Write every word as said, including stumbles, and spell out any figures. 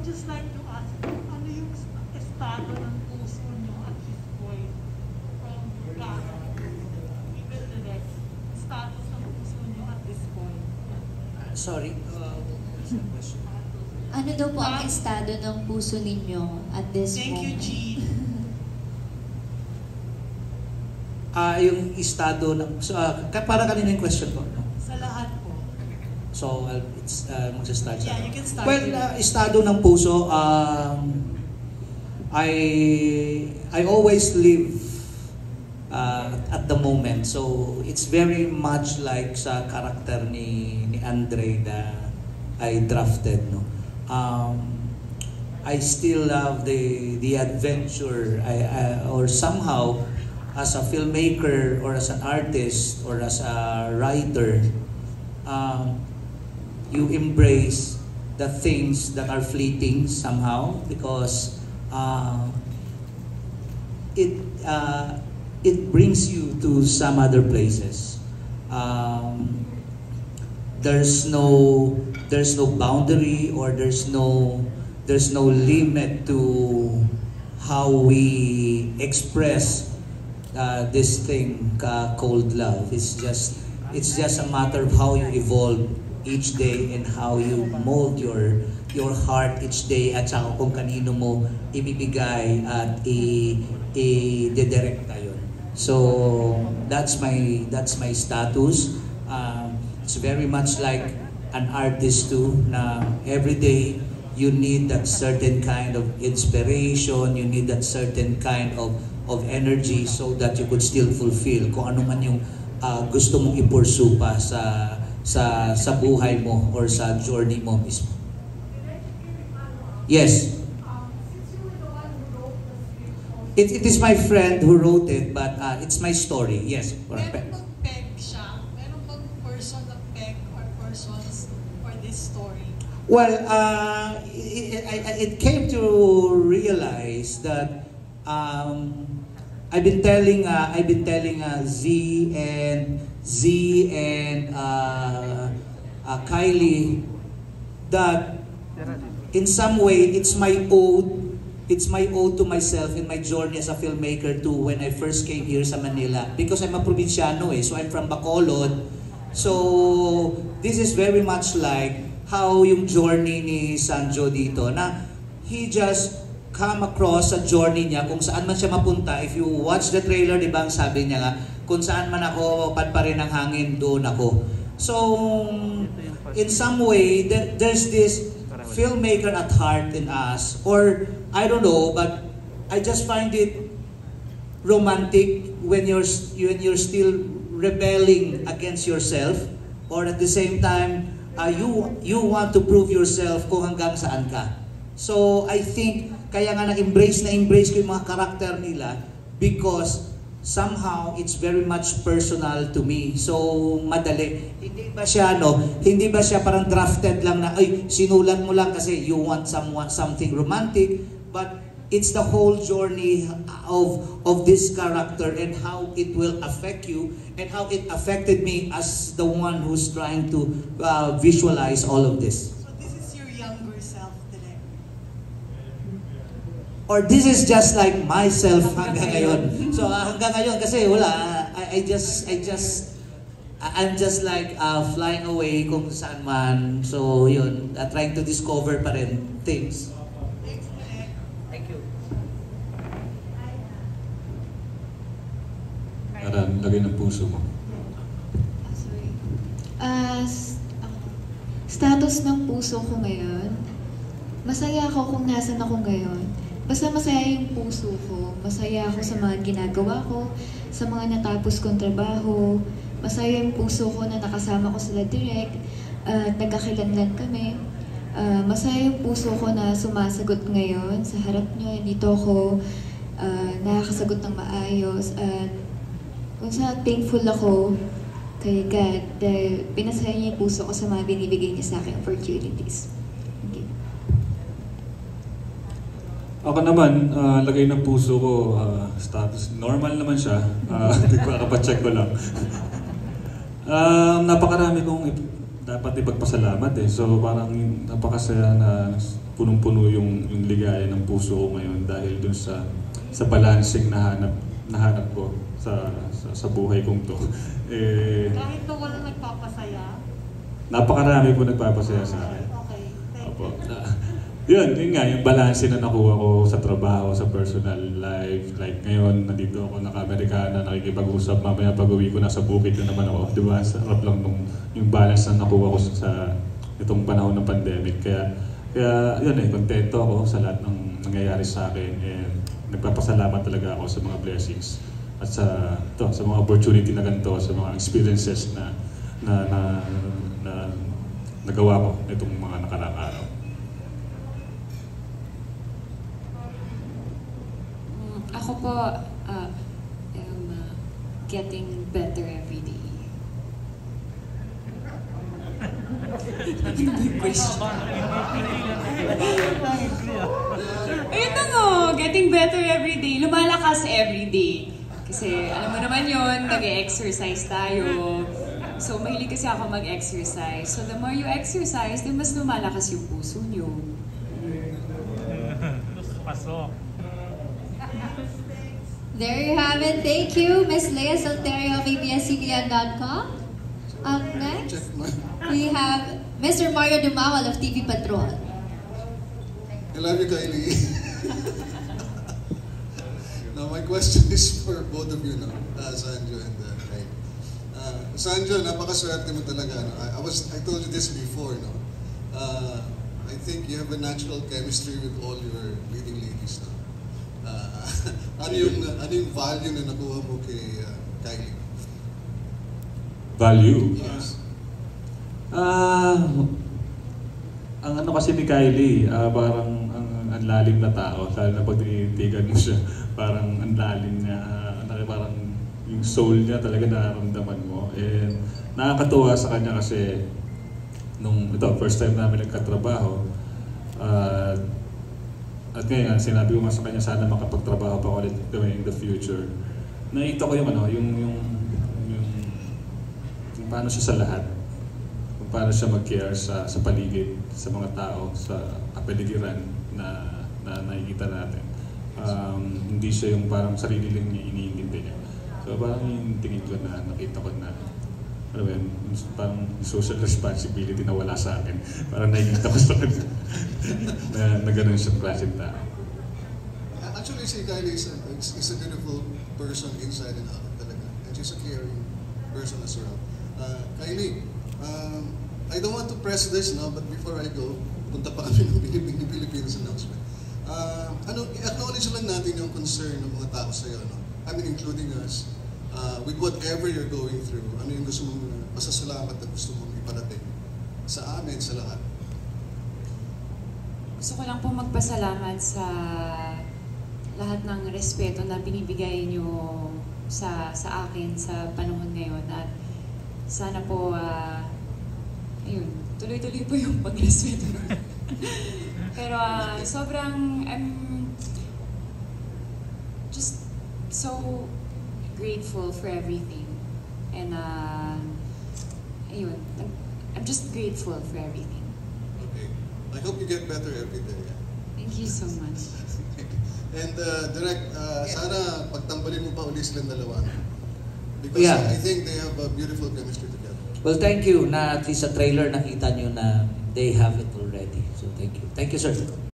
just like to ask, ano yung estado ng puso nyo at this point from God? Even the next status ng puso nyo at this point? Uh, sorry, uh, what's the question? Ano daw po ang estado ng puso ninyo at this Thank moment? you, G. Ah, uh, yung estado ng... So, uh, para kanina yung question ko, no? Sa lahat po. So, uh, it's, uh, mag-start Yeah, you can start. Well, uh, estado ng puso, um, I, I always live uh, at the moment. So, it's very much like sa karakter ni, ni Andre na I drafted, no? Um, I still love the, the adventure, I, uh, or somehow, as a filmmaker or as an artist or as a writer, um, you embrace the things that are fleeting somehow because uh, it uh, it brings you to some other places. Um, there's no there's no boundary or there's no there's no limit to how we express Uh, this thing uh, called love. It's just it's just a matter of how you evolve each day and how you mold your your heart each day at saka kung kanino mo ibibigay at i i-dedirekta yun. So that's my that's my status. Um, it's very much like an artist too na every day you need that certain kind of inspiration, you need that certain kind of of energy so that you could still fulfill kung ano man yung uh, gusto mong i-pursue pa sa sa sa buhay mo or sa journey mo mismo. Yes. It, it is my friend who wrote it, but uh, it's my story. Yes. Meron bang peg siya? Meron bang person na peg or persons for this story? Well, uh, it, it, it came to realize that um, I've been telling uh, I've been telling uh, Z and Z and uh, uh, Kylie that in some way it's my ode it's my ode to myself in my journey as a filmmaker too when I first came here sa Manila because I'm a probinsyano eh, so I'm from Bacolod. So this is very much like how yung journey ni Sanjo dito na he just come across sa journey niya kung saan man siya mapunta. If you watch the trailer, di ba, ang sabi niya nga, kung saan man ako, padparin ng hangin, doon ako. So, in some way, there, there's this filmmaker at heart in us, or I don't know, but I just find it romantic when you're when you're still rebelling against yourself, or at the same time, uh, you you want to prove yourself kung hanggang saan ka. So, I think kaya nga na-embrace na embrace ko yung mga karakter nila because somehow it's very much personal to me. So, madali. Hindi ba siya, no? Hindi ba siya parang drafted lang na, ay, sinulat mo lang kasi you want someone, something romantic, but it's the whole journey of, of this character and how it will affect you and how it affected me as the one who's trying to uh, visualize all of this. Or this is just like myself hanggang ngayon. So uh, hanggang ngayon kasi wala, I, I just, I just, I'm just like uh, flying away kung saan man. So yun, uh, trying to discover pa rin things. Thank you. Aran, lagay ng puso mo. Ah, sorry. Uh, status ng puso ko ngayon, masaya ako kung nasan ako ngayon. Basta masaya yung puso ko. Masaya ako sa mga ginagawa ko, sa mga natapos kong trabaho. Masaya yung puso ko na nakasama ko sila direct at uh, nagkakilanlan kami. Uh, masaya yung puso ko na sumasagot ngayon sa harap nyo. Dito ako uh, nakakasagot ng maayos. At kung saan thankful ako kay God dahil pinasaya niya yung puso ko sa mga binibigay niya sa akin opportunities. Ako naman, uh, lagay ng puso ko, uh, status, normal naman siya. Uh, Nagpakapacheck ko lang. um, napakarami kong dapat ipagpasalamat eh. So parang napakasaya na punong-puno yung, yung ligaya ng puso ko ngayon dahil dun sa sa balancing na hanap, nahanap ko sa, sa, sa buhay kong to. eh, Kahit na wala nagpapasaya. napakarami po nagpapasaya sa akin. Okay, thank Opo. you. Na, yun, yun nga, yung balance na nakuha ko sa trabaho, sa personal life. Like ngayon, nandito ako naka-Amerikana, nakikipag-usap. Mamaya pag-uwi ko, nasa bukid na naman ako. Di ba? Sarap lang nung, yung balance na nakuha ko sa itong panahon ng pandemic. Kaya, kaya yun eh, kontento ako sa lahat ng nangyayari sa akin. And nagpapasalamat talaga ako sa mga blessings. At sa, to, sa mga opportunity na ganito, sa mga experiences na na, na, na nagawa ko itong mga nakaraang araw. Ako po, uh, am uh, getting better every day. Ayun na nga, getting better every day. Lumalakas every day. Kasi alam mo naman yun, nag-exercise tayo. So mahilig kasi ako mag-exercise. So the more you exercise, di mas lumalakas yung puso nyo. Pasok. There you have it. Thank you, Miss Lea Salterio of A B S C B N dot com. Up next, we have Mister Mario Dumawal of T V Patrol. I love you, Kylie. Now, my question is for both of you, no? Uh, Sanjo and uh, Kylie. Uh, Sanjo, napakaswerte mo talaga. No? I, I was, I told you this before, no? Uh, I think you have a natural chemistry with all your leading ladies, no? Uh, ano yung ano yung value na nakuha mo kay uh, Kylie? Value? Yes. Ah, ang ano kasi ni Kylie, ah, parang ang, ang lalim na tao. Lalo na pag tinitigan mo siya, parang ang lalim niya, ano, parang yung soul niya talaga nararamdaman mo. And nakakatuwa sa kanya kasi nung ito, first time namin nagkatrabaho, uh, at ngayon, sinabi ko nga sa kanya, sana makapagtrabaho pa ulit kami in the future. Nakita ko yung ano, yung, yung, yung, yung paano siya sa lahat. Kung paano siya mag-care sa, sa paligid, sa mga tao, sa kapaligiran na, na nakikita natin. Um, hindi siya yung parang sarili lang niya iniintindi niya. So parang yung tingin ko na nakita ko na, ano ba yun, parang social responsibility na wala sa akin. Parang nakikita ko sa kanya na, na ganun siyang klaseng tao. Actually, si Kylie is a, is a beautiful person inside and out talaga. And she's a caring person as well. Uh, Kylie, um, I don't want to press this, no, but before I go, punta pa kami ng Philippines announcement. Uh, ano, i-acknowledge lang natin yung concern ng mga tao sa'yo, no? I mean, including us. Uh, with whatever you're going through, ano yung gusto mong uh, pasasalamat na gusto mong iparating sa amin, sa lahat? Gusto ko lang po magpasalamat sa lahat ng respeto na binibigay nyo sa sa akin sa panahon ngayon. At sana po, uh, ayun, tuloy-tuloy po yung pagrespeto. Pero uh, sobrang, I'm just so grateful for everything. And uh, ayun, I'm just grateful for everything. Okay. I hope you get better every day. Thank you so much. And uh, direct, uh, sana pagtambalin mo pa uli silang dalawa. Because Yeah. I think they have a beautiful chemistry together. Well, thank you na at least sa trailer nakita nyo na they have it already. So thank you. Thank you, sir.